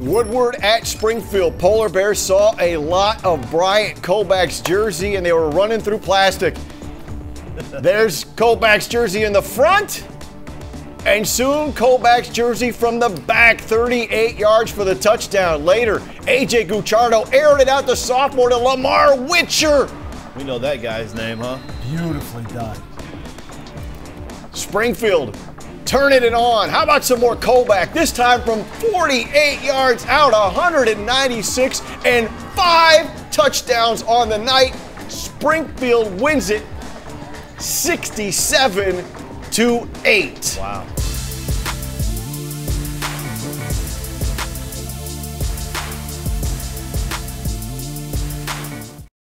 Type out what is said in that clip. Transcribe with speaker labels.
Speaker 1: Woodward at Springfield. Polar Bears saw a lot of Bryant Kobach's jersey, and they were running through plastic. There's Kobach's jersey in the front, and soon Kobach's jersey from the back, 38 yards for the touchdown. Later, A.J. Gucciardo aired it out to sophomore to Lamar Witcher.
Speaker 2: We know that guy's name, huh?
Speaker 3: Beautifully done.
Speaker 1: Springfield turning it on. How about some more Kobach? This time from 48 yards out, 196 and 5 touchdowns on the night. Springfield wins it 67-8.
Speaker 2: Wow.